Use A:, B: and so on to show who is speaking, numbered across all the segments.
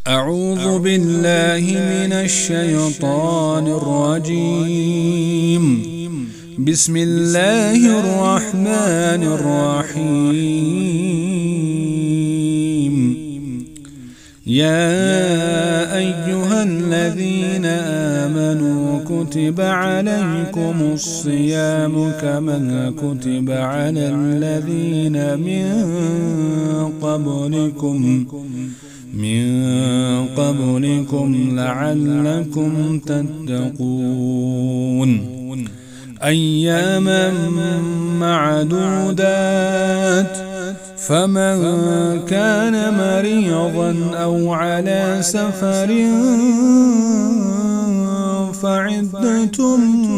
A: أعوذ بالله من الشيطان الرجيم. بسم الله الرحمن الرحيم. يا أيها الذين آمنوا كتب عليكم الصيام كما كتب على الذين من قبلكم لعلكم تتقون. أياما معدودات، فمن كان مريضا أو على سفر فعدة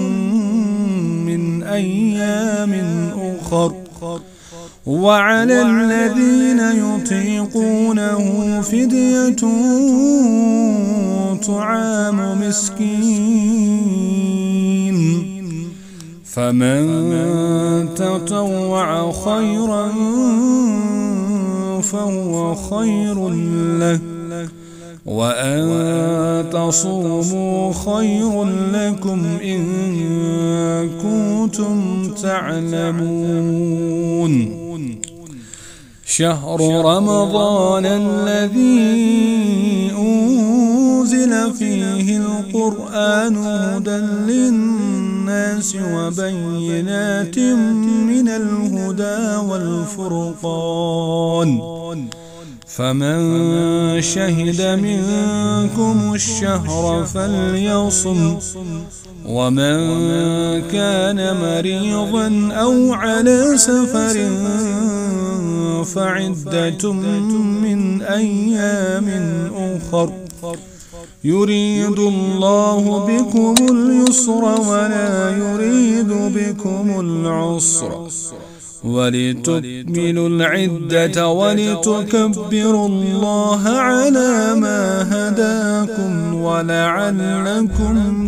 A: من أيام أخر، وعلى الذين يطيقونه فدية طعام مسكين، فمن تطوع خيرا فهو خير له، وأن تصوموا خير لكم إن كنتم تعلمون. شهر رمضان الذي أنزل فيه القرآن هدى للناس وبينات من الهدى والفرقان، فمن شهد منكم الشهر فليصم، ومن كان مريضا أو على سفر فعدة من أيام أخر، يريد الله بكم اليسر ولا يريد بكم العسر، ولتكملوا العدة ولتكبروا الله على ما هداكم ولعلكم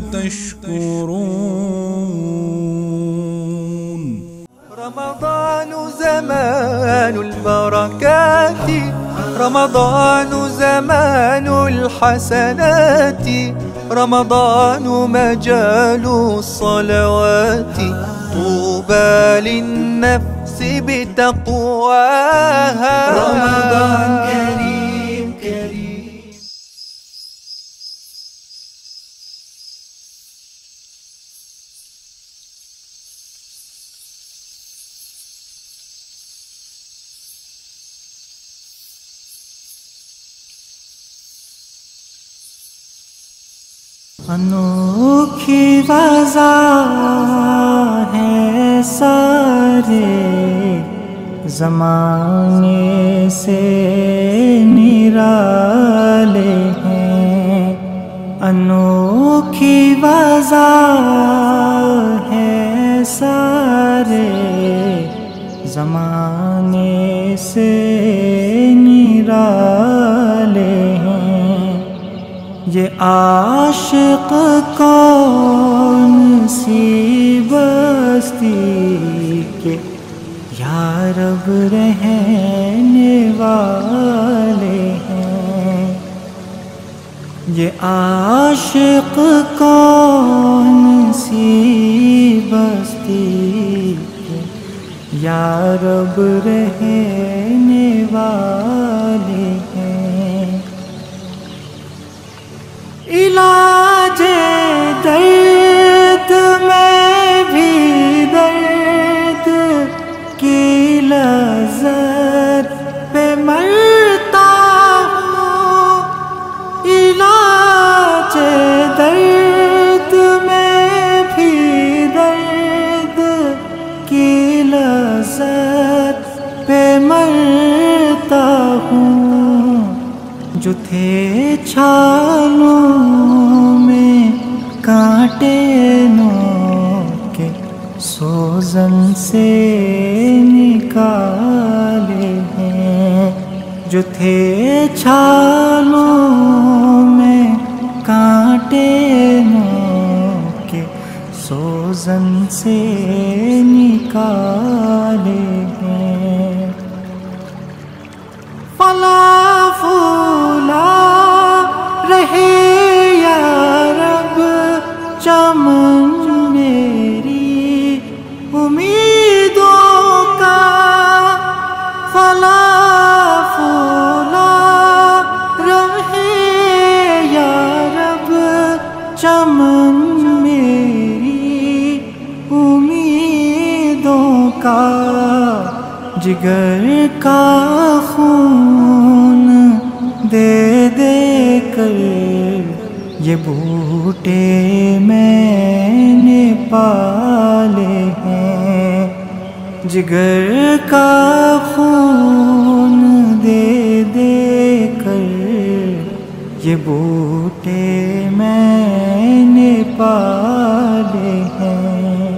A: تشكرون.
B: رمضان زمان البركات، رمضان زمان الحسنات، رمضان مجال الصلوات، طوبى للنفس بتقواها. رمضان كريم كريم.
C: अनोखी वज़ा है सारे ज़माने से निराले हैं, अनोखी वज़ा है सारे ज़माने से निराले हैं। ये आशिक कौन सी बस्ती के या रब रहने वाले हैं, ये आशिक कौन सी बस्ती के या रब रहने वाले हैं। इलाजे दर्द में भी दर्द की लज़्ज़त पे मरता हूँ, इलाजे दर्द में भी दर्द की लज़्ज़त पे मरता हूँ। जो थे छालों में कांटे नोके सोजन से निकाले हैं, जो थे छालों में कांटे नोके सोजन से निकाले हैं। फला फूला جگر کا خون دے دے کر یہ بوٹے میں نے پالے ہیں، جگر کا خون دے دے کر یہ بوٹے میں نے پالے ہیں۔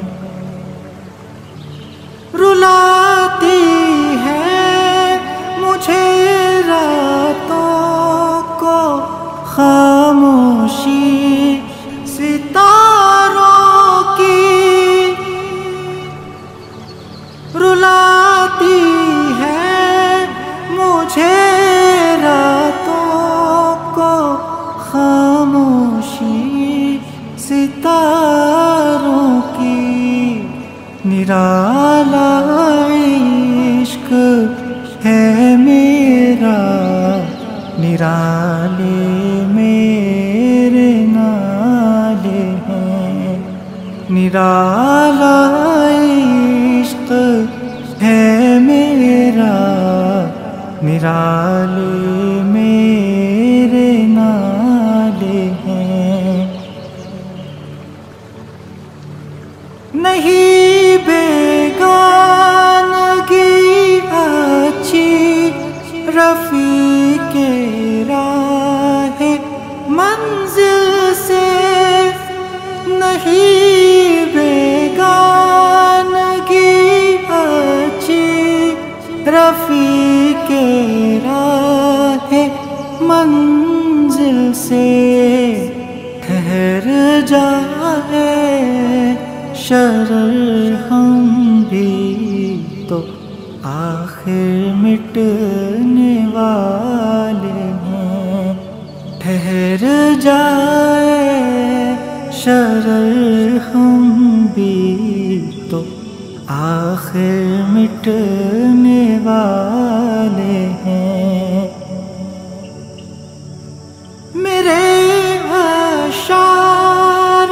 C: رلاتی ہے مجھے راتوں کو خاموشی ستاروں کی، رلاتی ہے مجھے راتوں کو خاموشی ستاروں کی، نرالا عشق ہے میرا، نرالے میرے نالے ہیں، نرالا عشق ہے میرا، نرالے میرے نالے ہیں۔ نہیں بیگانگی اچھی رفیق راہ منزل سے، نہیں بیگانگی اچھی رفیق راہ منزل سے، ٹھہر جائے شرر ہم بھی تو آخر مٹنے والے ہیں، ٹھہر جائے شرر ہم بھی تو آخر مٹنے والے ہیں۔ میرے اشعار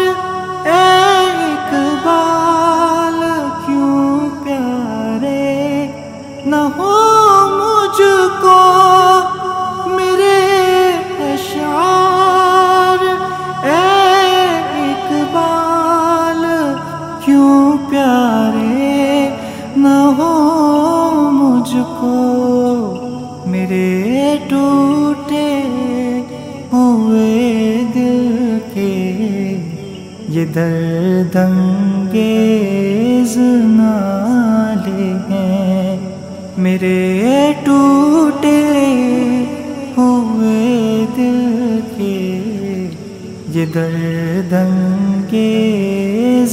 C: اقبال کیوں پیارے نہ ہو مجھ کو، میرے اشعار اقبال کیوں پیارے نہ ہو مجھ کو، میرے ٹوٹے ہوئے دل کے یہ درد انگیز نالے ہیں، میرے ٹوٹے ہوئے دل کے یہ درد انگیز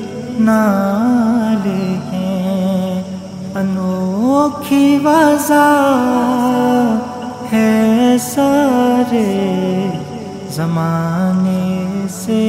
C: نالے ہیں۔ انوکھی وضع ہے سارے زمانے سے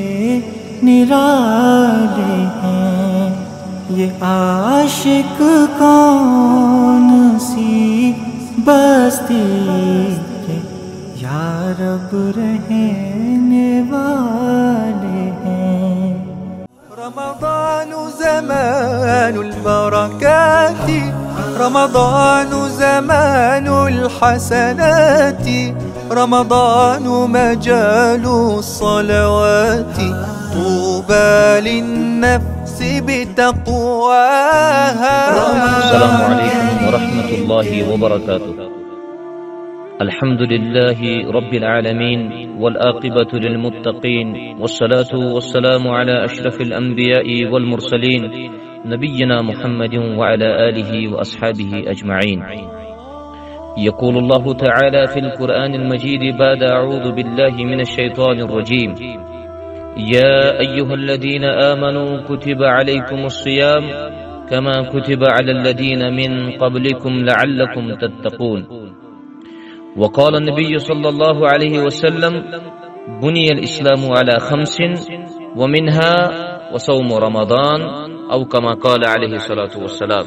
C: نرالے ہیں، یہ عاشق کون سی بستی کے یا رب رہنے والے ہیں۔
B: رمضان زمان البركات، رمضان زمان الحسنات، رمضان مجال الصلوات، طوبى للنفس بتقواها۔
D: السلام عليكم ورحمة الله وبركاته. الحمد لله رب العالمين والآقبة للمتقين، والصلاة والسلام على أشرف الأنبياء والمرسلين نبينا محمد وعلى آله وأصحابه أجمعين. يقول الله تعالى في القرآن المجيد بعد أعوذ بالله من الشيطان الرجيم: يا أيها الذين آمنوا كتب عليكم الصيام كما كتب على الذين من قبلكم لعلكم تتقون. وقال النبي صلى الله عليه وسلم: بني الإسلام على 5 ومنها وصوم رمضان، أو كما قال عليه الصلاة والسلام.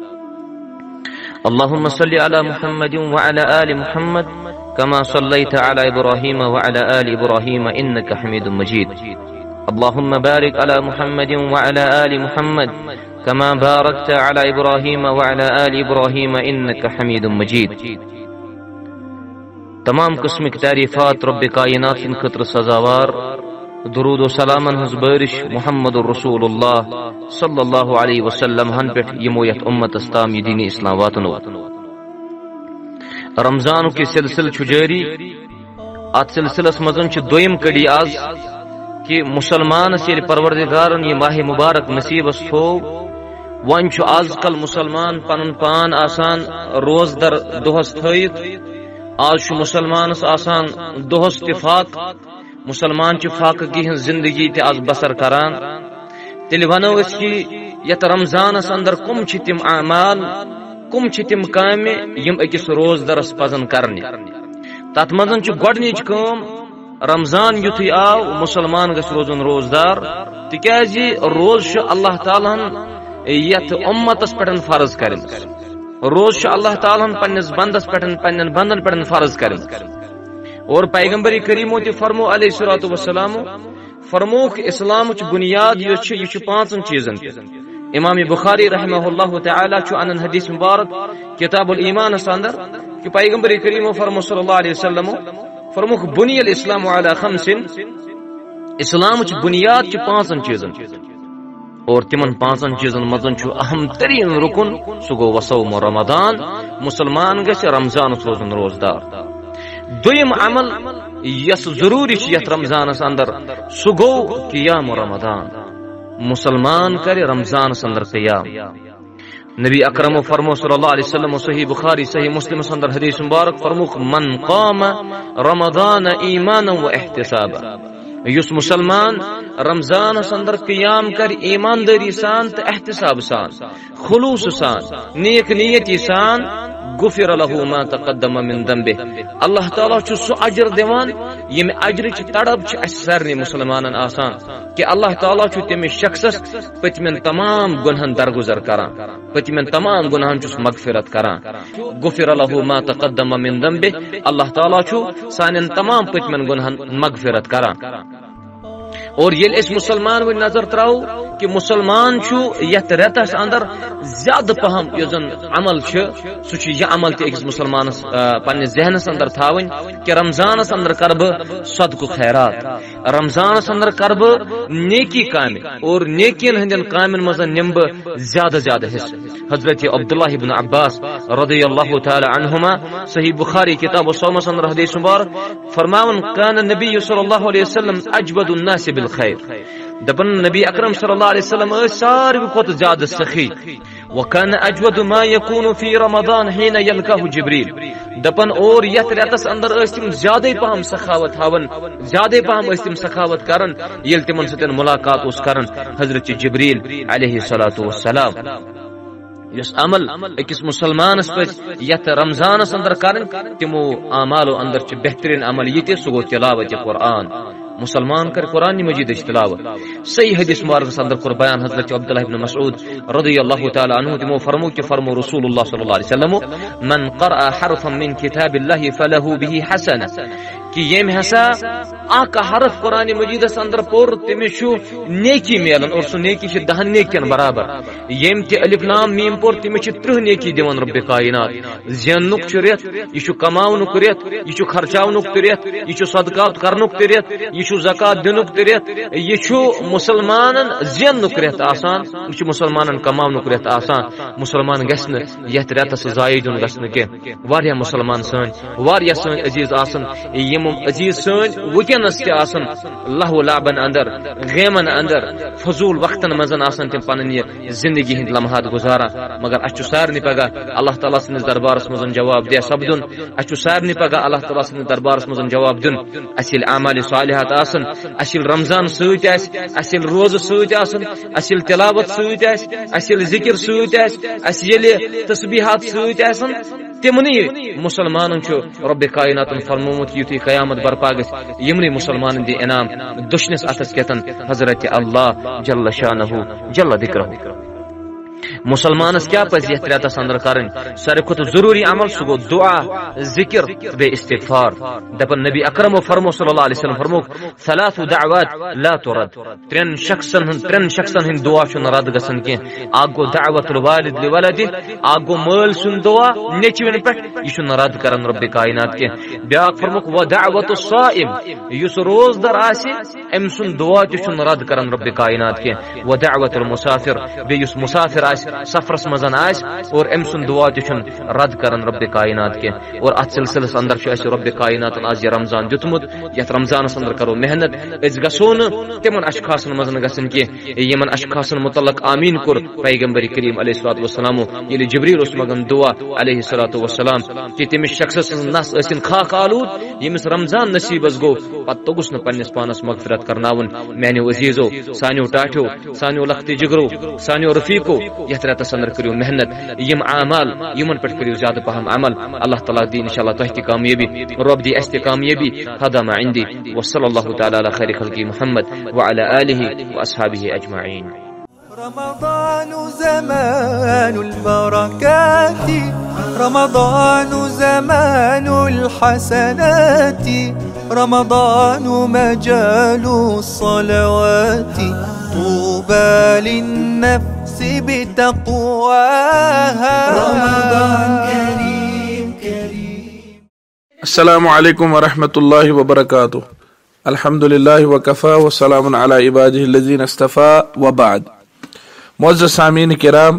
D: اللهم صل على محمد وعلى آل محمد كما صليت على إبراهيم وعلى آل إبراهيم إنك حميد مجيد. اللهم بارك على محمد وعلى آل محمد كما باركت على إبراهيم وعلى آل إبراهيم إنك حميد مجيد. تمام قسم کی تعریفات رب کائنات ان خطر سزاوار، درود و سلام ہز بارش محمد الرسول اللہ صلی اللہ علیہ وسلم ہن پہ یمو یت امت استام دین اسلام واتنو. رمضان کی سلسل جاری، ات سلسلس مزن دویم کڑی آز کہ مسلمان سیر پروردگارن یہ ماہ مبارک نصیبس تھو. ون آز کل مسلمان پن پان آسان روز در دہس تھیت. آج مسلمانس آسان دہس تفاق، مسلمان فاقگی ہن زندگی تے آز بسر کران. تیل ونو اس کی یت رمضانس اندر کم تم اعمال، کم تم کام یم اکس روز درس پزن کرنی. تت مزن گۄڈنِچ کٲم رمضان یُتھُے آو مسلمان گژھِ روزُن روزدار، تِکیازِ روز اللہ تعالیٰ ہن یتھ اُمتس پٮ۪ٹھ فرض کٔرمٕژ. روز اللہ تعالیٰ ہن پننِس بندس پٮ۪ٹھ پننٮ۪ن بندن پٮ۪ٹھ فرض کٔرمٕژ. اور پیغمبر کریمو تہِ فرمو علیہ الصلوۃ والسلام فرموک اسلامچ بنیاد یُس چھِ یہِ چھِ پانژن چیزن پٮ۪ٹھ. امام بخاری رحمہ اللہ تعالی چھُ انن حدیث مبارک کتاب الایمان اندر کہ پیغمبر کریم فرمو صلی اللہ علیہ وسلم فرموک بنی الاسلام علی خمس، اسلامچ بنیاد چھِ پانژن چیزن. اور تمن پانچن چیزن مزن چھُ اہم ترین رکن سُہ گوٚو وصوم رمضان، مسلمان گژھِ رمضانس روزن روزدار. دویم عمل یس ضروری چھ یتھ رمضانس اندر سُہ گوٚو قیام رمضان، مسلمان کرِ رمضانس اندر قیام. نبی اکرم فرمو صلی اللہ علیہ وسلم صحیح بخاری صحیح مسلم اندر حدیث مبارک فرموک من قام رمضان ایمانا و احتسابا، یس مسلمان رمضانس اندر قیام کر ایمانداری سان تو احتساب سان، خلوص سان، نیک نیتی سان، غفر له ما تقدم من ذنبه. اللہ تعالیٰ چھُ سُہ اجر دِوان ییٚمہِ اجرٕچ تڑپ چھِ اَسہِ سارنٕے مُسلمانن آسان کہ اللہ تعالیٰ چھُ تٔمِس شخصس پٔتمٮ۪ن تمام گۄنہن درگُزر کران، پٔتمٮ۪ن تمام گۄنہن چھُس مغفرت کران. غفر له ما تقدم من ذنبه، اللہ تعالیٰ چھُ سانٮ۪ن تمام پٔتمٮ۪ن گۄنہن مغفرت کران. اور یل اس مسلمان و نظر تراو کہ مسلمان چھو یت رتس اندر زیادہ پہم یزن عمل چھ سہ یہ عمل تہ اکس مسلمانس پنس ذہنس اندر تھاون کہ رمضانس اندر کر بہ صدقہ خیرات، رمضانس اندر کر بہ نیکی کام اور نیکین ہندین کامن مز نم بہ زیادہ زیادہ حصہ. حضرت عبداللہ ابن عباس رضی اللہ تعالی عنہما صحیح بخاری کتاب الصوم اندر حدیث مبارک فرماون کان نبی صلی اللہ علیہ وسلم اجود الناس بالخير. دپن نبی اکرم صلی اللہ علیہ وسلم ساروی کھوت زیادہ سخی. وكان اجود ما يكون في رمضان حين يلقاه جبريل. دپن اور یت رتس اندر تم زیادہ پہم سخاوت ہاون، زیادہ پہم تم سخاوت کرن یل تمن ستن ملاقات اس کرن حضرت جبریل علیہ الصلوۃ والسلام. یس عمل اکس مسلمانس پہ یت رمضانس اندر کرن تمو اعمالو اندر چھ بہترین عمل یہ سہ گو تلاوت قرآن. مسلمان کر قرآن مجید تلاوت. صحیح حدیث مبارک اندر کر بیان حضرت عبداللہ ابن مسعود رضی اللہ تعالی عنہ تمو فرمو کہ فرمو رسول اللہ صلی اللہ علیہ وسلم من قرأ حرفا من کتاب اللہ فله به حسنہ، کہ یم ہسا اک حرف قرآن مجید اندر پور تمس چھُ نیکی میلن اور سہ نیکی چھ 10 نیکین برابر. یم تہ الف لام میم پور تمس چھ 30 نیکی دِوان رب کائنات. زیننُک چھُ رٮ۪تھ، یہ چھُ کماونُک رٮ۪تھ، یہ چھُ خرچاونُک تہِ رٮ۪تھ، یہ چھُ صدقات کرنُک تہِ رٮ۪تھ، یہ چھُ زکات دِنُک تہِ رٮ۪تھ، یہ چھُ مسلمانن زیننُک رٮ۪تھ آسان، یہ چھُ مسلمانن کماونُک رٮ۪تھ آسان. مسلمان گژھِ نہٕ یتھ رٮ۪تس ضایع دیُن گژھِ نہٕ کینٛہہ. واریاہ مسلمان سٲنۍ، واریاہ سٲنۍ عزیز آسن یم عزیز سٲنۍ وٕنکٮ۪نس تہِ آسن لہو لعبن اندر، غیمن اندر، فضول وقتن منٛز آسن تِم پنٕنۍ یہِ زندگی ہٕنٛدۍ لمحات گزاران. مگر اسہِ چھُ سارنٕے پگاہ اللہ تعالیٰ سٕنٛدِس دربارس منٛز جواب دہ سپدُن. اسہِ چھُ سارنٕے پگاہ اللہ تعالیٰ سٕنٛدِس دربارس منٛز جواب دیُن. اسہِ ییٚلہِ اعمال صالحات آسن، اسہِ ییٚلہِ رمضان سۭتۍ آسہِ، اسہِ ییٚلہِ روزٕ سۭتۍ آسن، اسہِ ییٚلہِ تلاوت سۭتۍ آسہِ، اسہِ ییٚلہِ ذکر سۭتۍ آسہِ، اسہِ ییٚلہِ تسبیحات سۭتۍ آسن، تمنی مسلمانن چھُ رب کائناتن فرمومت یُتھُے قیامت برپا گژھِ یمنٕے مسلمانن دی انعام دشنس اتھس کیتن حضرت اللہ جل شانہ جل ذکرہ. مسلمانس کیا پز یتھ رتس اندر کرن ساروی کھت ضروری عمل سہ گو دعا ذکر بے استغفار دپن نبی اکرم فرمو صلی اللہ علیہ وسلم فرموک ثلاث دعوات لا ترد ترین شخصن ہند دعا چھ رد گسن کی اکھ گو دعوت الوالد لولدہ اکھ گو مال سن دعا نیچوین پہ یہ رد کرن رب کائنات کی بیاکھ فرموک و دعوت الصائم یس روز در آسی ام سن دعا تہ رد کرن رب کائنات کی و دعوت المسافر بے یس مسافر آس سفرس مزن آس اور ام سن دعا تہ رد کرن رب کائنات کی اور ات سلسلس اندر چھ رب کائنات آج یہ رمضان دتمت یت رمضانس اندر کرو محنت اس گسو نا تمن اشخاصن مزن گسن کی یمن اشخاصن متعلق آمین کور پیغمبر کریم علیہ الصلوۃ والسلام یلی جبریل اس مگن دعا علیہ الصلوۃ والسلام کہ تمس شخص نس اسن خاک آلود یمس رمضان نصیبس گو پتہ توگس ن پنس پانس مغفرت کرناون میانو عزیزو سانیو ٹاٹھو سانیو لختی جگرو سانیو رفیقو یت رتس اندر کریو محنت یم اعمال یمن پہ کریو زیادہ پہم عمل اللہ تعالی دی انشاءاللہ تہ کی کامیابی رب دی است کامیابی هذا ما عندي وصلى الله تعالى على خير خلق محمد وعلى آله وأصحابه أجمعين.
B: رمضان زمان البركات رمضان زمان الحسنات رمضان مجال الصلوات طوبى للنفس بتقواها رمضان كريم
E: السلام علیکم ورحمۃ اللہ وبرکاتہ. الحمد للہ وکفا وسلام علی عبادہ الذین اصطفیٰ وبعد. معزز سامعین کرام،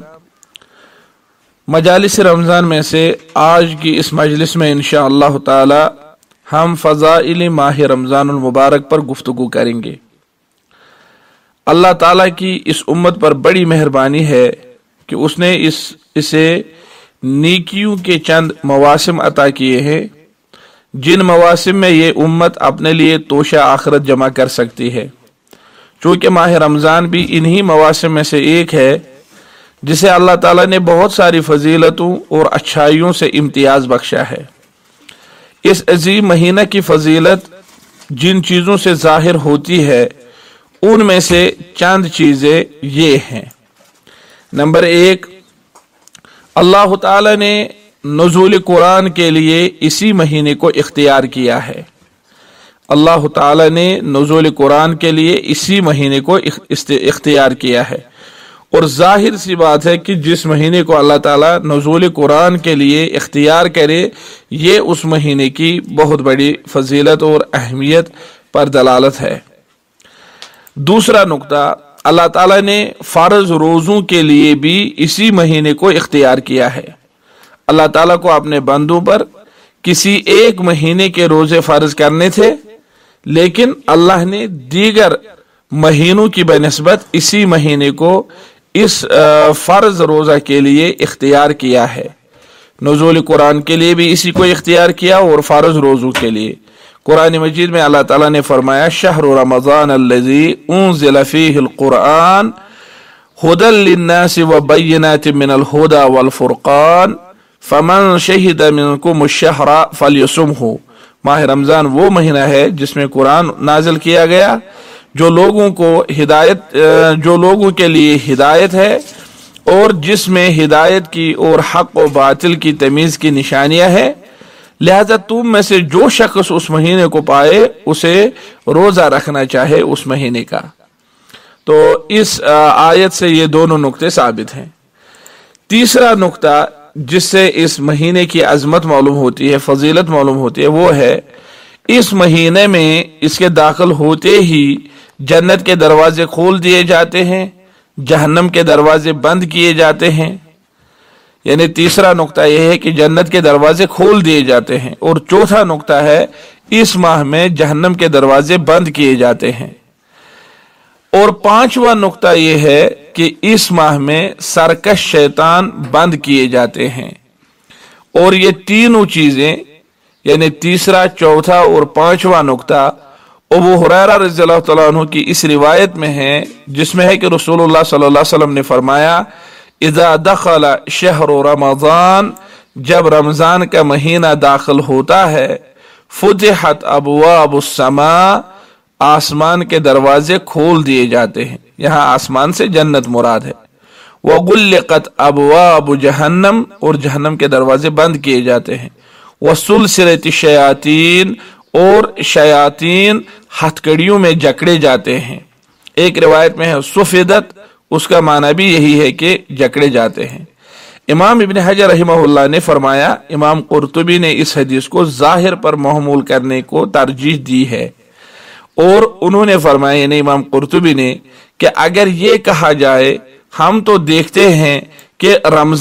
E: مجالس رمضان میں سے آج کی اس مجلس میں انشاءاللہ تعالی ہم فضائل ماہ رمضان المبارک پر گفتگو کریں گے. اللہ تعالی کی اس امت پر بڑی مہربانی ہے کہ اس نے اسے نیکیوں کے چند مواسم عطا کیے ہیں جن مواسم میں یہ امت اپنے لیے توشہ آخرت جمع کر سکتی ہے. چونکہ ماہ رمضان بھی انہی مواسم میں سے ایک ہے جسے اللہ تعالیٰ نے بہت ساری فضیلتوں اور اچھائیوں سے امتیاز بخشا ہے. اس عظیم مہینہ کی فضیلت جن چیزوں سے ظاہر ہوتی ہے ان میں سے چند چیزیں یہ ہیں. نمبر 1، اللہ تعالیٰ نے نزول قرآن کے لیے اسی مہینے کو اختیار کیا ہے. اللہ تعالیٰ نے نزول قرآن کے لیے اسی مہینے کو اختیار کیا ہے، اور ظاہر سی بات ہے کہ جس مہینے کو اللہ تعالیٰ نزول قرآن کے لیے اختیار کرے یہ اس مہینے کی بہت بڑی فضیلت اور اہمیت پر دلالت ہے. دوسرا نقطہ، اللہ تعالیٰ نے فرض روزوں کے لیے بھی اسی مہینے کو اختیار کیا ہے. اللہ تعالیٰ کو اپنے بندوں پر کسی ایک مہینے کے روزے فرض کرنے تھے، لیکن اللہ نے دیگر مہینوں کی بنسبت اسی مہینے کو اس فرض روزہ کے لیے اختیار کیا ہے. نزول قرآن کے لیے بھی اسی کو اختیار کیا اور فرض روزوں کے لیے. قرآن مجید میں اللہ تعالیٰ نے فرمایا شہر رمضان الذی انزل فیہ القرآن ھدی للناس وبینات من الھدی والفرقان فمن شہد منکم الشہر فلیصمہ. ماہ رمضان وہ مہینہ ہے جس میں قرآن نازل کیا گیا جو لوگوں کے لیے ہدایت ہے اور جس میں ہدایت کی اور حق و باطل کی تمیز کی نشانیاں ہیں. لہذا تم میں سے جو شخص اس مہینے کو پائے اسے روزہ رکھنا چاہے اس مہینے کا. تو اس آیت سے یہ دونوں نقطے ثابت ہیں. تیسرا نقطہ جس سے اس مہینے کی عظمت معلوم ہوتی ہے، فضیلت معلوم ہوتی ہے، وہ ہے اس مہینے میں اس کے داخل ہوتے ہی جنت کے دروازے کھول دیے جاتے ہیں، جہنم کے دروازے بند کیے جاتے ہیں. یعنی تیسرا نقطہ یہ ہے کہ جنت کے دروازے کھول دیے جاتے ہیں، اور چوتھا نقطہ ہے اس ماہ میں جہنم کے دروازے بند کیے جاتے ہیں. اور پانچواں نقطہ یہ ہے کہ اس ماہ میں سرکش شیطان بند کیے جاتے ہیں. اور یہ تینوں چیزیں یعنی تیسرا، چوتھا اور پانچواں نقطہ ابو ہریرہ رضی اللہ تعالیٰ عنہ کی اس روایت میں ہے جس میں ہے کہ رسول اللہ صلی اللہ علیہ وسلم نے فرمایا اذا دخل شہر رمضان، جب رمضان کا مہینہ داخل ہوتا ہے فتحت ابواب السماء، آسمان کے دروازے کھول دیے جاتے ہیں. یہاں آسمان سے جنت مراد ہے. वगुल्लिक़त अबवाब जहन्नम, और जहन्नम के दरवाजे बंद किए जाते हैं। वसुलसिलत शयातीन, और शयातीन हथकड़ियों में जकड़े जाते हैं। एक रिवायत में है सुफिदत, उसका माना भी यही है कि जकड़े जाते हैं। इमाम इब्न हजर रहमहुल्लाह ने फरमाया, इमाम कुर्तुबी ने इस हदीस को जाहिर पर महमूल करने को तरजीह दी है, और उन्होंने फरमाया, यानी इमाम कुर्तुबी ने, कि अगर ये कहा जाए हम तो देखते हैं कि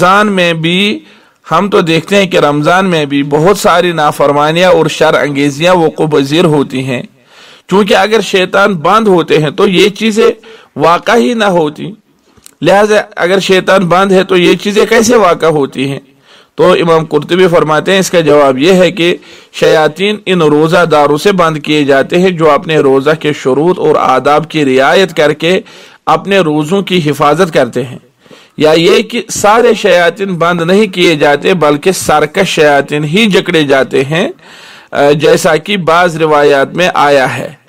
E: रमजान में भी बहुत सारी नाफरमानियां और शर अंगेजियां वक़्अ पज़ीर होती हैं, क्योंकि अगर शैतान बंद होते हैं तो ये चीजें वाक़ा ही ना होती, लिहाजा अगर शैतान बंद है तो ये चीजें कैसे वाक़ा होती हैं। तो इमाम कुर्तुबी फरमाते हैं, इसका जवाब यह है कि शयातीन इन रोज़ादारों से बंद किए जाते हैं जो अपने रोज़ा के शुरूत और आदाब की रियायत करके अपने रोज़ों की हिफाजत करते हैं। या ये कि सारे शयातीन बंद नहीं किए जाते, बल्कि सरकश शयातीन ही जकड़े जाते हैं, जैसा कि बाज रिवायात में आया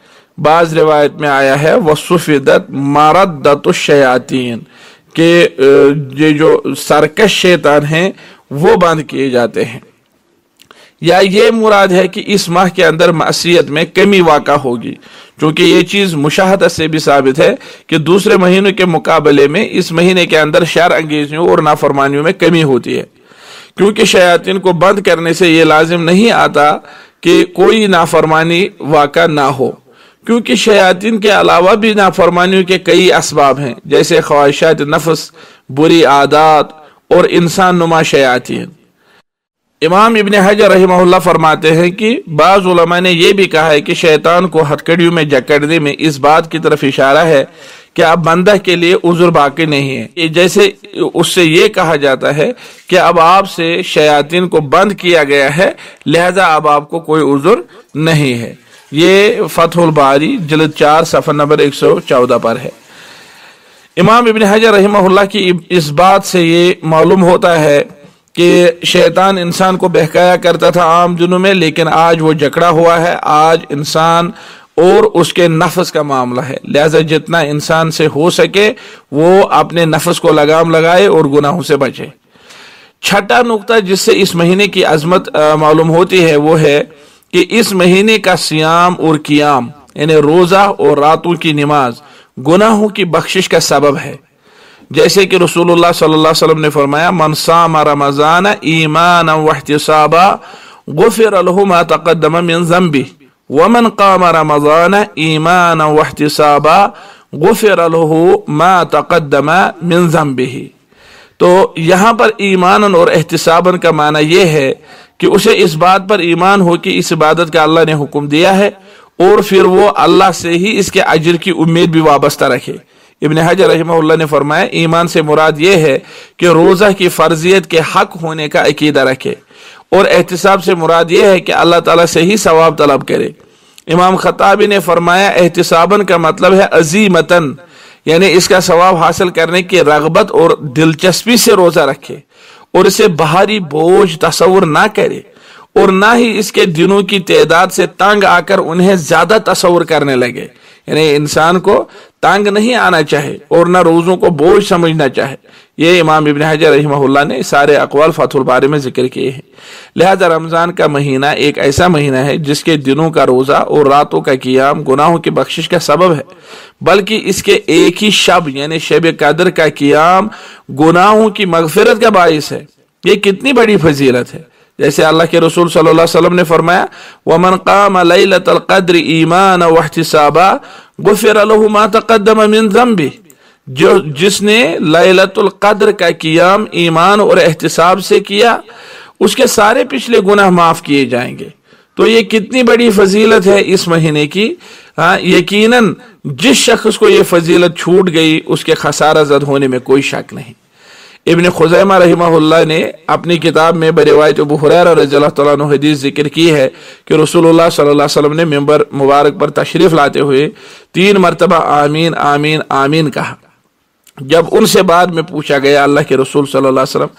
E: है वसुफिदत मारद्दतुश शयातीन, के ये जो सरकश शैतान हैं वो बंद किए जाते हैं। या ये मुराद है कि इस माह के अंदर मासियत में कमी वाक़ा होगी, क्योंकि ये चीज मुशाहदत से भी साबित है कि दूसरे महीनों के मुकाबले में इस महीने के अंदर शर अंगेजियों और नाफरमानियों में कमी होती है, क्योंकि शयातीन को बंद करने से ये लाजिम नहीं आता कि कोई नाफरमानी वाक़ा ना हो, क्योंकि शयातीन के अलावा भी नाफरमानियों के कई असबाब हैं, जैसे ख्वाहिशात नफ्स, बुरी आदत और इंसान नुमा शयातीन। इमाम इब्न हजर रहमहुल्लाह फरमाते हैं कि बाज़ उलमा ने यह भी कहा है कि शैतान को हथकड़ियों में जकड़ने में इस बात की तरफ इशारा है कि अब बंदा के लिए उज़्र बाकी नहीं है। जैसे उससे ये कहा जाता है कि अब आपसे शयातीन को बंद किया गया है, लिहाजा अब आपको कोई उज़्र नहीं है। ये फतहुल बारी जिल्द 4 सफ़ा नंबर 114 पर है। इमाम इब्न हजर रहमहुल्लाह की इस बात से ये मालूम होता है कि शैतान इंसान को बहकाया करता था आम दिनों में, लेकिन आज वो जकड़ा हुआ है। आज इंसान और उसके नफ्स का मामला है, लिहाजा जितना इंसान से हो सके वो अपने नफ्स को लगाम लगाए और गुनाहों से बचे। छठा नुक्ता जिससे इस महीने की अजमत मालूम होती है वो है कि इस महीने का सियाम और कियाम, यानी रोजा और रातों की नमाज, गुनाहों की बख्शिश का सबब है। जैसे कि रसूलुल्लाह सल्लल्लाहु अलैहि वसल्लम ने फरमाया, मन साम रमज़ान ईमाना व इहतिसाबा गुफिर लहु मा तक़द्दम मिन ज़ंबि व मन क़ाम रमज़ान ईमाना व इहतिसाबा गुफिर लहु मा तक़द्दम मिन ज़ंबिही। तो यहाँ पर ईमानन और एहतिसाबन का माना यह है कि उसे इस बात पर ईमान हो कि इस इबादत का अल्लाह ने हुक्म दिया है, और फिर वो अल्लाह से ही इसके अजर की उम्मीद भी वाबस्ता रखे। इब्न हजर रहमहुल्लाह ने फरमाया, ईमान से मुराद ये है कि रोज़ा की फर्जियत के हक होने का अकीदा रखे, और एहतिसाब से मुराद ये है कि अल्लाह ताला से ही सवाब तलब करे। इमाम खत्ताबी ने फरमाया, एहतिसाबन का मतलब है अजीमतन, यानी इसका सवाब हासिल करने की रगबत और दिलचस्पी से रोज़ा रखे, और इसे बाहरी बोझ तस्वुर ना करे, और ना ही इसके दिनों की तादाद से तंग आकर उन्हें ज्यादा तस्वुर करने लगे। यानी इंसान को तंग नहीं आना चाहे और ना रोजों को बोझ समझना चाहे। ये इमाम इब्न हजर रहमहुल्लाह ने सारे अक़वाल फतहुल बारी में जिक्र किए हैं। लिहाजा रमजान का महीना एक ऐसा महीना है जिसके दिनों का रोजा और रातों का कियाम गुनाहों की बख्शिश का सबब है, बल्कि इसके एक ही शब यानी शब कदर का कियाम गुनाहों की मगफिरत का बाइस है। ये कितनी बड़ी फजीलत है। जैसे अल्लाह के रसूल सल्लल्लाहु अलैहि वसल्लम ने फरमाया, वमन क़ाम लैलतल क़द्र ईमाना व इहतिसाबा गुफ़िर लहु मा तक़द्दम मिन ज़ंबि, जो जिसने लैलतुल क़द्र का कियाम ईमान और एहतिसाब से किया उसके सारे पिछले गुनाह माफ किए जाएंगे। तो ये कितनी बड़ी फजीलत है इस महीने की। यकीनन जिस शख्स को ये फजीलत छूट गई उसके खसारा ज़द होने में कोई शक नहीं। इब्न खुज़ैमा रहमहुल्लाह ने अपनी किताब में बरिवायत अबू हुरैरा रज़ियल्लाहु तआला अन्हु हदीस जिक्र की है कि रसूलुल्लाह सल्लल्लाहु अलैहि वसल्लम ने मिंबर मुबारक पर तशरीफ लाते हुए 3 मरतबा आमीन आमीन आमीन कहा। जब उनसे बाद में पूछा गया, अल्लाह के रसूल सल्लल्लाहु अलैहि वसल्लम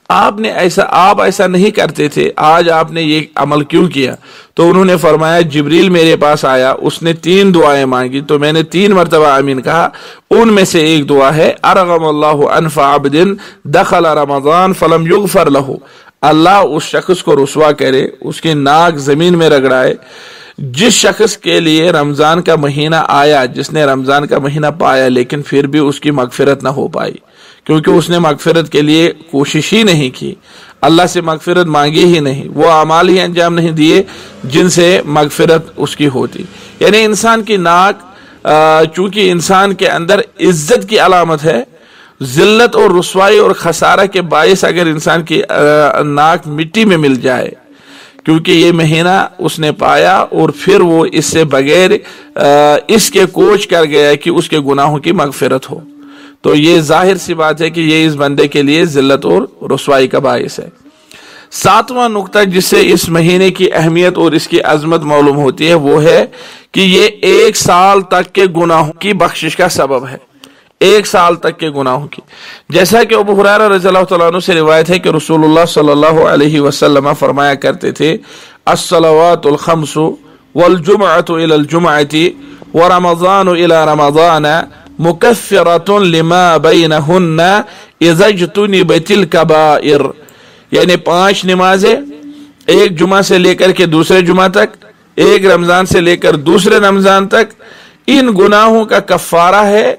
E: آپ ایسا نہیں کرتے تھے، آج آپ نے یہ عمل کیوں کیا؟ تو انہوں نے فرمایا جبریل میرے پاس آیا، اس نے 3 دعائیں مانگی تو میں نے 3 مرتبہ آمین کہا۔ ان میں سے ایک دعا ہے ارغم اللہ انف عبد دخل رمضان فلم یغفر لہ، اللہ اس شخص کو رسوا کرے، اس کی ناک زمین میں رگڑائے جس شخص کے لیے رمضان کا مہینہ آیا، جس نے رمضان کا مہینہ پایا لیکن پھر بھی اس کی مغفرت نہ ہو پائی، کیونکہ اس نے مغفرت کے لیے کوشش ہی نہیں کی، اللہ سے مغفرت مانگی ہی نہیں، وہ اعمال ہی انجام نہیں دیے جن سے مغفرت اس کی ہوتی۔ یعنی انسان کی ناک چونکہ انسان کے اندر عزت کی علامت ہے، ذلت اور رسوائی اور خسارہ کے باعث اگر انسان کی ناک مٹی میں مل جائے، کیونکہ یہ مہینہ اس نے پایا اور پھر وہ اس سے بغیر اس کے کوچ کر گیا کہ اس کے گناہوں کی مغفرت ہو، تو یہ ظاہر سی بات ہے کہ یہ اس بندے کے لیے ذلت اور رسوائی کا باعث ہے۔ 7واں نقطہ جس سے اس مہینے کی اہمیت اور اس کی عظمت معلوم ہوتی ہے وہ ہے کہ یہ 1 سال تک کے گناہوں کی بخشش کا سبب ہے، 1 سال تک کے گناہوں کی، جیسا کہ ابو ہریرہ رضی اللہ تعالیٰ عنہ سے روایت ہے کہ رسول اللہ صلی اللہ علیہ وسلم فرمایا کرتے تھے الصلوات الخمس والجمعۃ الی الجمعۃ ورمضان الی رمضان مکفرۃ لما بینہن اذا اجتنبت الکبائر، یعنی 5 نمازیں، ایک جمعہ سے لے کر کے دوسرے جمعہ تک، ایک رمضان سے لے کر دوسرے رمضان تک، ان گناہوں کا کفارہ ہے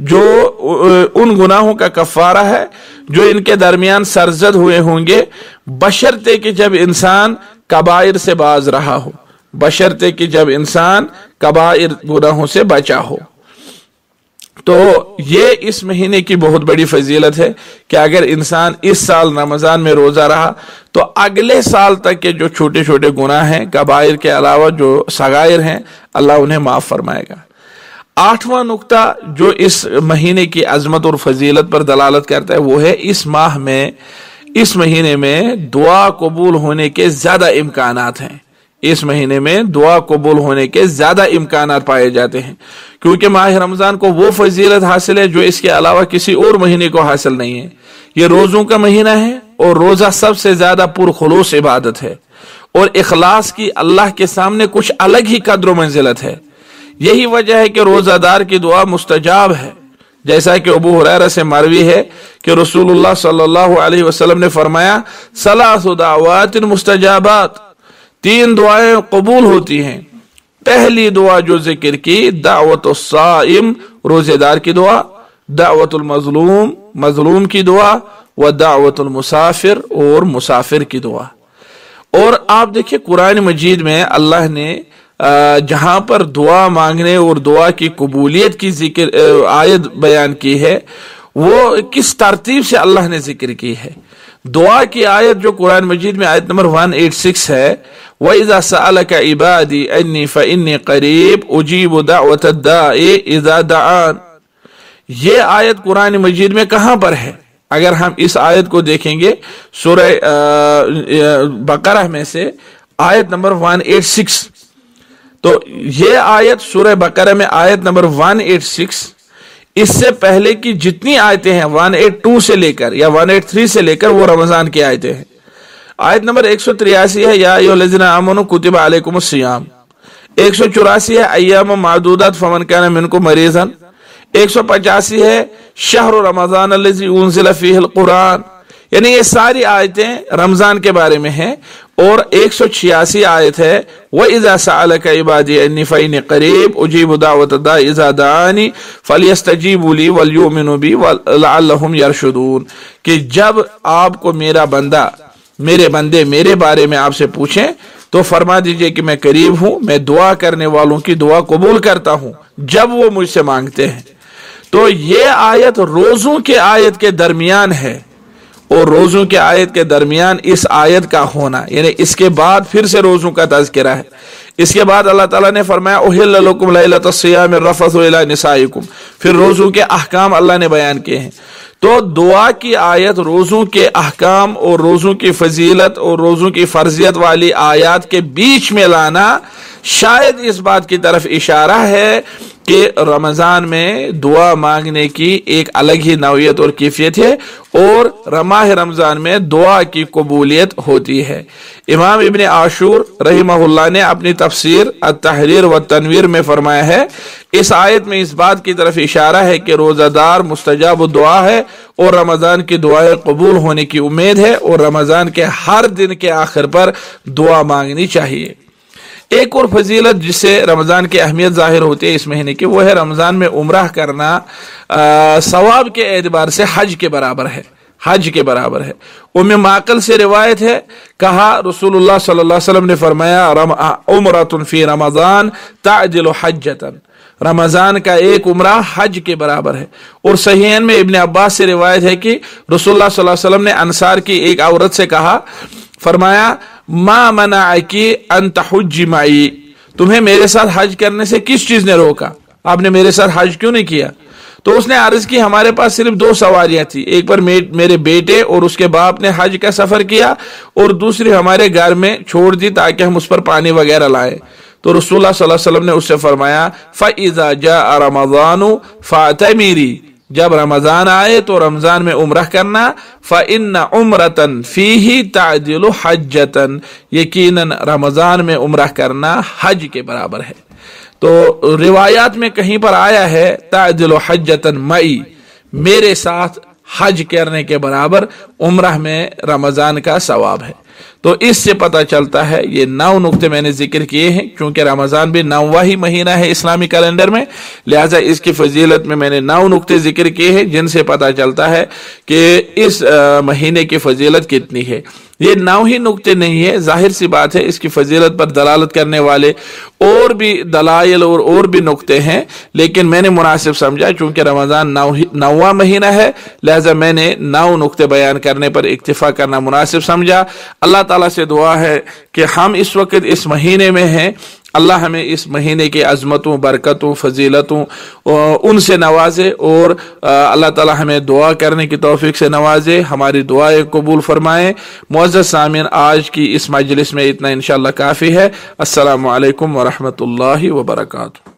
E: جو ان کے درمیان سرزد ہوئے ہوں گے، بشرطے کہ جب انسان کبائر سے باز رہا ہو، بشرطے کہ جب انسان کبائر گناہوں سے بچا ہو۔ تو یہ اس مہینے کی بہت بڑی فضیلت ہے کہ اگر انسان اس سال رمضان میں روزہ رہا تو اگلے سال تک کے جو چھوٹے چھوٹے گناہ ہیں کبائر کے علاوہ جو صغائر ہیں اللہ انہیں معاف فرمائے گا۔ 8واں نقطہ جو اس مہینے کی عظمت اور فضیلت پر دلالت کرتا ہے وہ ہے اس مہینے میں دعا قبول ہونے کے زیادہ امکانات ہیں، اس مہینے میں دعا قبول ہونے کے زیادہ امکانات پائے جاتے ہیں، کیونکہ ماہ رمضان کو وہ فضیلت حاصل ہے جو اس کے علاوہ کسی اور مہینے کو حاصل نہیں ہے۔ یہ روزوں کا مہینہ ہے اور روزہ سب سے زیادہ پرخلوص عبادت ہے، اور اخلاص کی اللہ کے سامنے کچھ الگ ہی قدر و منزلت ہے۔ یہی وجہ ہے کہ روزہ دار کی دعا مستجاب ہے، جیسا کہ ابو ہریرہ سے مروی ہے کہ رسول اللہ صلی اللہ علیہ وسلم نے فرمایا 3 دعوات مستجابات، 3 دعائیں قبول ہوتی ہیں۔ پہلی دعا جو ذکر کی دعوت الصائم، روزے دار کی دعا، دعوت المظلوم، مظلوم کی دعا، و دعوت المسافر، اور مسافر کی دعا۔ اور آپ دیکھیں قرآن مجید میں اللہ نے جہاں پر دعا مانگنے اور دعا کی قبولیت کی ذکر آیت بیان کی ہے وہ کس ترتیب سے اللہ نے ذکر کی ہے۔ دعا کی آیت جو قرآن مجید میں آیت نمبر 186 ہے وَإِذَا سَأَلَكَ عِبَادِي أَنِّي فَإِنِّي قَرِيبٌ أُجِيبُ دَعْوَةَ الدَّاعِ إِذَا دَعَانِ، یہ آیت قرآن مجید میں کہاں پر ہے؟ اگر ہم اس آیت کو دیکھیں گے سورہ بقرہ میں سے آیت نمبر 186، تو یہ آیت سورہ بقرہ میں آیت نمبر 186 اس سے پہلے کی جتنی آیتیں ہیں 182 سے لے کر یا 183 سے لے کر وہ رمضان کی آیتیں ہیں۔ آیت نمبر 183 ہے یا ایھا الذین آمنوا کتب علیکم الصیام، 184 ہے ایام معدودات فمن کان منکم مریضا، 185 ہے شہر رمضان الذی انزل فیہ القرآن، یعنی یہ ساری آیتیں رمضان کے بارے میں ہیں۔ اور 186 آیت ہے وَإِذَا سَأَلَكَ عِبَادِي أَنِّي فَإِنِّي قَرِيبٌ أُجِيبُ دَعْوَةَ الدَّاعِ إِذَا دَعَانِ فَلْيَسْتَجِيبُوا لِي وَلْيُؤْمِنُوا بِي لَعَلَّهُمْ يَرْشُدُونَ، کہ جب آپ کو میرے بندے میرے بارے میں آپ سے پوچھیں تو فرما دیجئے کہ میں قریب ہوں، میں دعا کرنے والوں کی دعا قبول کرتا ہوں جب وہ مجھ سے مانگتے ہیں۔ تو یہ آیت روزوں کے آیت کے درمیان ہے، اور روزوں کے آیت کے درمیان اس آیت کا ہونا یعنی اس کے بعد پھر سے روزوں کا تذکرہ ہے۔ اس کے بعد اللہ تعالیٰ نے فرمایا احل لکم لیلۃ الصیام الرفث الی نسائکم، پھر روزوں کے احکام اللہ نے بیان کیے ہیں۔ تو دعا کی آیت روزوں کے احکام اور روزوں کی فضیلت اور روزوں کی فرضیت والی آیات کے بیچ میں لانا شاید اس بات کی طرف اشارہ ہے کہ رمضان میں دعا مانگنے کی ایک الگ ہی نوعیت اور کیفیت ہے، اور ماہ رمضان میں دعا کی قبولیت ہوتی ہے۔ امام ابن عاشور رحمہ اللہ نے اپنی تفسیر التحریر والتنویر میں فرمایا ہے، اس آیت میں اس بات کی طرف اشارہ ہے کہ روزہ دار مستجاب دعا ہے اور رمضان کی دعائیں قبول ہونے کی امید ہے، اور رمضان کے ہر دن کے آخر پر دعا مانگنی چاہیے۔ ایک اور فضیلت جس سے رمضان کی اہمیت ظاہر ہوتی ہے اس مہینے کی، وہ ہے رمضان میں عمرہ کرنا ثواب کے اعتبار سے حج کے برابر ہے، حج کے برابر ہے۔ ام معقل سے روایت ہے، کہا رسول اللہ صلی اللہ علیہ وسلم نے فرمایا عمرۃ فی رمضان تعدل حجۃ، رمضان کا ایک عمرہ حج کے برابر ہے۔ اور صحیحین میں ابن عباس سے روایت ہے کہ رسول اللہ صلی اللہ علیہ وسلم نے انصار کی ایک عورت سے کہا، فرمایا ما منعکی ان تحجی معی، تمہیں میرے ساتھ حج کرنے سے کس چیز نے روکا، آپ نے میرے ساتھ حج کیوں نہیں کیا؟ تو اس نے عرض کی ہمارے پاس صرف 2 سواریاں تھی، ایک پر میرے بیٹے اور اس کے باپ نے حج کا سفر کیا، اور دوسری ہمارے گھر میں چھوڑ دی تاکہ ہم اس پر پانی وغیرہ لائیں۔ تو رسول اللہ صلی اللہ علیہ وسلم نے اس سے فرمایا فَإِذَا جَاءَ رَمَضَانُ فَاعْتَمِرِي، جب رمضان آئے تو رمضان میں عمرہ کرنا، فَإِنَّ عُمْرَةً فِيهِ تَعْدِلُ حَجَّةً، یقیناً رمضان میں عمرہ کرنا حج کے برابر ہے۔ تو روایات میں کہیں پر آیا ہے تعدل حجۃ معی، میرے ساتھ حج کرنے کے برابر عمرہ میں رمضان کا ثواب ہے۔ تو اس سے پتہ چلتا ہے، یہ 9 نقطے میں نے ذکر کیے ہیں، کیونکہ رمضان بھی 9واں ہی مہینہ ہے اسلامی کیلنڈر میں، لہٰذا اس کی فضیلت میں نے 9 نقطے ذکر کیے ہیں، جن سے پتہ چلتا ہے کہ اس مہینے کی فضیلت کتنی ہے۔ یہ 9 ہی نقطے نہیں ہے، ظاہر سی بات ہے اس کی فضیلت پر دلالت کرنے والے اور بھی دلائل اور بھی نقطے ہیں، لیکن میں نے مناسب سمجھا چونکہ رمضان 9واں مہینہ ہے، لہذا میں نے 9 نقطے بیان کرنے پر اکتفا کرنا مناسب سمجھا۔ اللہ تعالیٰ سے دعا ہے کہ ہم اس وقت اس مہینے میں ہیں، اللہ ہمیں اس مہینے کی عظمتوں، برکتوں، فضیلتوں ان سے نوازے، اور اللہ تعالیٰ ہمیں دعا کرنے کی توفیق سے نوازے، ہماری دعائیں قبول فرمائیں۔ معزز سامعین، آج کی اس مجلس میں اتنا انشاءاللہ کافی ہے۔ السلام علیکم ورحمۃ اللہ وبرکاتہ۔